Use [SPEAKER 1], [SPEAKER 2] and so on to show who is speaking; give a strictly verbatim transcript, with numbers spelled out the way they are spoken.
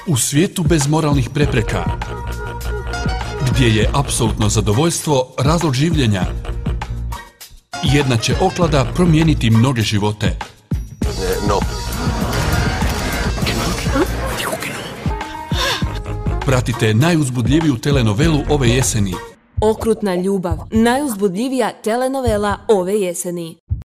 [SPEAKER 1] U svijetu bez moralnih prepreka, gdje je apsolutno zadovoljstvo razlog življenja, jedna će oklada promijeniti mnoge živote.
[SPEAKER 2] No.
[SPEAKER 1] Pratite najuzbudljiviju telenovelu ove jeseni.
[SPEAKER 3] Okrutna ljubav, najuzbudljivija telenovela ove jeseni.